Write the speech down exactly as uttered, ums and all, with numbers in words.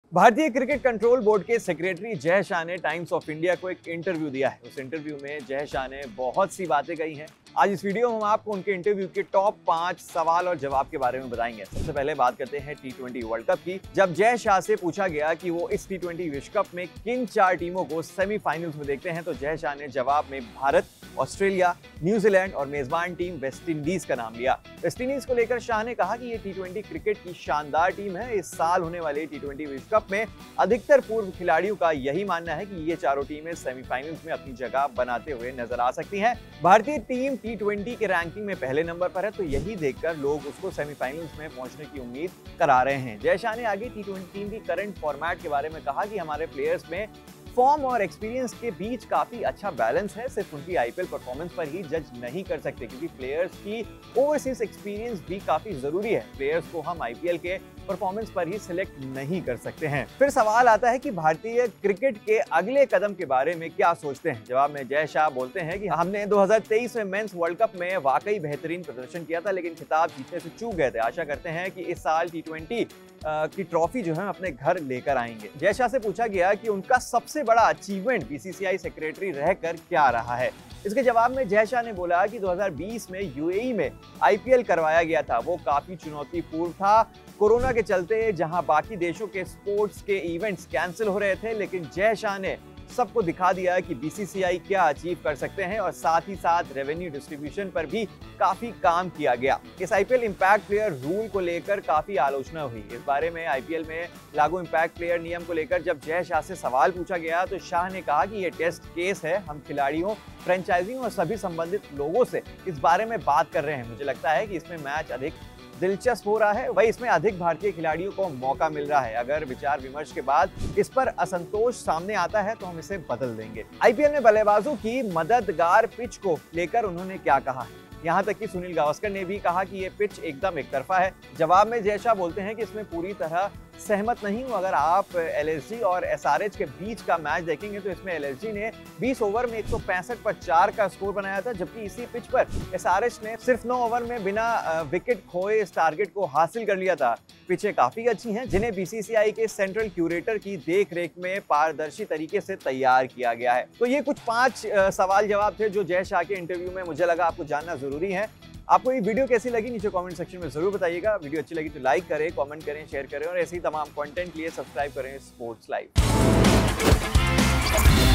भारतीय cricket control board के secretary Jay Shah ने टाइम्स ऑफ इंडिया को एक इंटरव्यू दिया है। उस इंटरव्यू में जय शाह ने बहुत सी बातें कही हैं। आज इस वीडियो में हम आपको उनके इंटरव्यू के टॉप पांच सवाल और जवाब के बारे में बताएंगे। सबसे पहले बात करते हैं टी ट्वेंटी वर्ल्ड कप की। जब जय शाह से पूछा गया कि वो इस टी ट्वेंटी विश्व कप में किन चार टीमों को सेमीफाइनल्स में देखते हैं, तो जय शाह ने जवाब में भारत, ऑस्ट्रेलिया, न्यूजीलैंड और मेजबान टीम वेस्ट इंडीज का नाम लिया। वेस्ट इंडीज को लेकर शाह ने कहा कि ये टी ट्वेंटी क्रिकेट की शानदार टीम है। इस साल होने वाले टी ट्वेंटी विश्व कप में अधिकतर पूर्व खिलाड़ियों का यही मानना है कि ये चारों टीमें सेमीफाइनल्स में अपनी जगह बनाते हुए नजर आ सकती हैं। भारतीय टीम टी ट्वेंटी के रैंकिंग में पहले नंबर पर है, तो यही देखकर लोग उसको सेमीफाइनल्स में पहुंचने की उम्मीद करा रहे हैं। जय शाह ने आगे टी ट्वेंटी टीम की करंट फॉर्मेट के बारे में कहा कि हमारे प्लेयर्स में फॉर्म और एक्सपीरियंस के बीच काफी अच्छा बैलेंस है। सिर्फ उनकी आईपीएल परफॉर्मेंस पर ही जज नहीं कर सकते, क्योंकि प्लेयर्स की ओवरसीज एक्सपीरियंस भी काफी जरूरी है। प्लेयर्स को हम आईपीएल के परफॉर्मेंस पर ही सिलेक्ट नहीं कर सकते हैं। फिर सवाल आता है कि भारतीय क्रिकेट के अगले कदम के बारे में क्या सोचते हैं। जवाब में जय शाह बोलते हैं कि हमने दो हज़ार तेईस में मेंस वर्ल्ड कप में वाकई बेहतरीन प्रदर्शन किया था, लेकिन खिताब जीतने से चूक गए थे। आशा करते हैं कि इस साल टी ट्वेंटी की ट्रॉफी जो है अपने घर लेकर आएंगे। जय शाह से पूछा गया कि उनका सबसे बड़ा अचीवमेंट बीसीसीआई सेक्रेटरी रहकर क्या रहा है। इसके जवाब में जय शाह ने बोला कि दो हज़ार बीस में यूएई में आईपीएल करवाया गया था, वो काफी चुनौतीपूर्ण था। कोरोना के चलते जहां बाकी देशों के स्पोर्ट्स के इवेंट्स कैंसिल हो रहे थे, लेकिन जय शाह ने सबको दिखा दिया कि बीसीसीआई क्या अचीव कर सकते हैं, और साथ ही साथ रेवेन्यू डिस्ट्रीब्यूशन पर भी काफी काम किया गया। इस आईपीएल इंपैक्ट प्लेयर रूल को लेकर काफी आलोचना हुई। इस बारे में आईपीएल में लागू इंपैक्ट प्लेयर नियम को लेकर जब जय शाह से सवाल पूछा गया, तो शाह ने कहा कि यह टेस्ट केस है। हम खिलाड़ियों, फ्रेंचाइजियों और सभी संबंधित लोगों से इस बारे में बात कर रहे हैं। मुझे लगता है कि इसमें मैच अधिक दिलचस्प हो रहा है, वही इसमें अधिक भारतीय खिलाड़ियों को मौका मिल रहा है। अगर विचार विमर्श के बाद इस पर असंतोष सामने आता है तो हम इसे बदल देंगे। आईपीएल में बल्लेबाजों की मददगार पिच को लेकर उन्होंने क्या कहा है, यहाँ तक कि सुनील गावस्कर ने भी कहा कि ये पिच एकदम एक तरफा है। जवाब में जय शाह बोलते हैं कि इसमें पूरी तरह सहमत नहीं हूं। अगर आप एलएसजी और एसआरएच के बीच का मैच देखेंगे तो इसमें एलएसजी ने बीस ओवर में एक सौ पैंसठ पर चार का स्कोर बनाया था, जबकि इसी पिच पर एसआरएच ने सिर्फ नौ ओवर में बिना विकेट खोए इस टारगेट को हासिल कर लिया था। पिचें काफी अच्छी हैं, जिन्हें बीसीसीआई के सेंट्रल क्यूरेटर की देखरेख में पारदर्शी तरीके से तैयार किया गया है। तो ये कुछ पांच सवाल जवाब थे जो जय शाह के इंटरव्यू में मुझे लगा आपको जानना जरूरी है। आपको ये वीडियो कैसी लगी नीचे कमेंट सेक्शन में जरूर बताइएगा। वीडियो अच्छी लगी तो लाइक करें, कमेंट करें, शेयर करें, और ऐसे ही तमाम कंटेंट के लिए सब्सक्राइब करें स्पोर्ट्स लाइव।